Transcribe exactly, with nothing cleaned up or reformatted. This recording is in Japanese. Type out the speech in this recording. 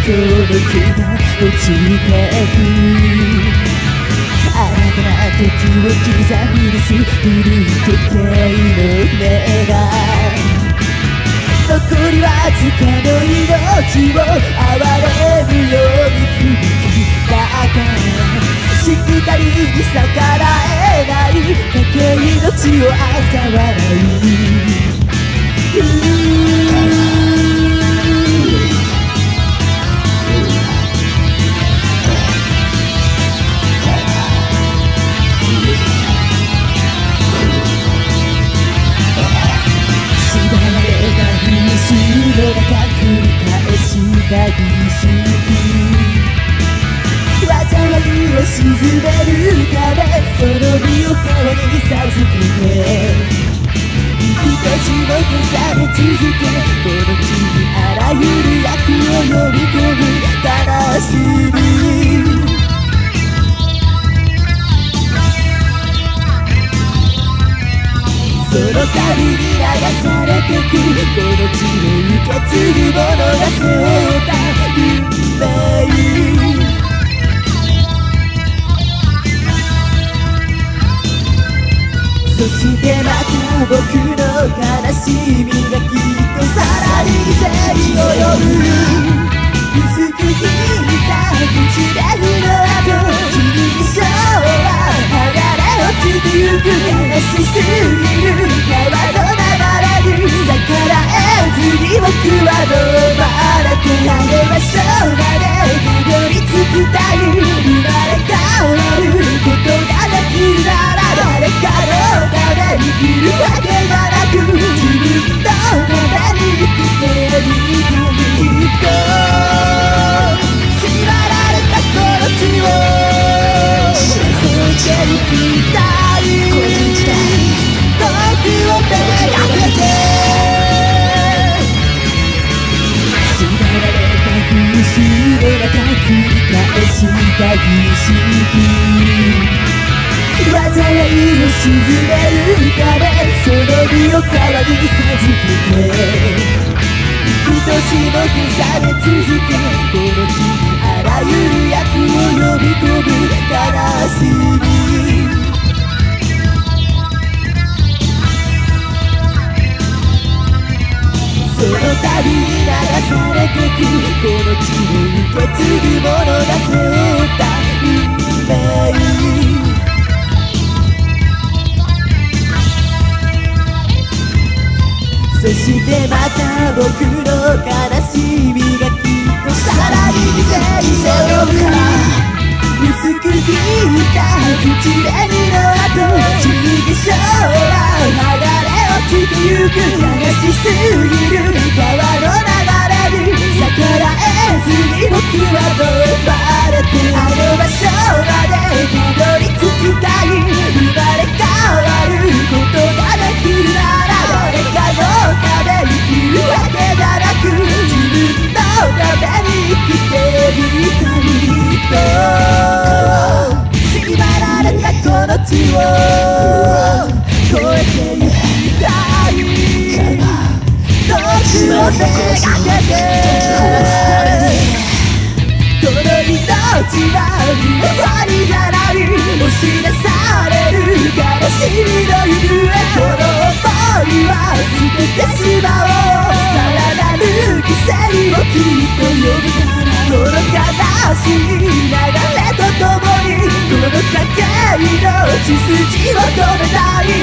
日が落ちてく新たな時を刻み出す古い時計の音が残りわずかの命を哀れむように響きだからしっかりに逆らえないかけ命を嘲笑い詐欺師災いを鎮めるためその身を川に授けて幾年も重ね続けこの地にあらゆる悪を呼び込む悲しみその度に流されてくこの地を受け継ぐ者が背負った運命そしてまた僕の悲しみがきっとさらに全員を呼ぶ薄く引いた口紅の後君にショーは剥がれ落ちてゆく悲しすぎる川の流れに逆らえずに僕は飲まれてあげましょうまでたどり着きたい生まれ変わることができるなら誰かのために生きるわけがなく自分のために生きてみるきっと縛られたこの地を駆け抜きたい遠くをめがけて縛られた風習の中繰り返した儀式災いを鎮めるためその身を川に授けて幾年も重ね続けこの地にあらゆる悪を呼び込む悲しみその度に流されてくこの地を受け継ぐ者が背負った運命そしてまた僕の悲しみがきっとさらに全員を呼ぶから薄く引いた口紅の後君でしょう剥がれ落ちてゆく悲しすぎる川の流れに逆らえずに僕は飲まれてあの場所までたどり着きたい生まれ変わることができるなら誰かのために生きるわけじゃなく自分のために生きてみたいと縛られたこの地を越えてゆきたい遠くをめがけてこの命は終わりじゃない押し出される悲しみの行方この想いは捨ててしまおうさらなる犠牲をきっと呼ぶからこの悲しい流れとともにこの家計の血筋を止めたい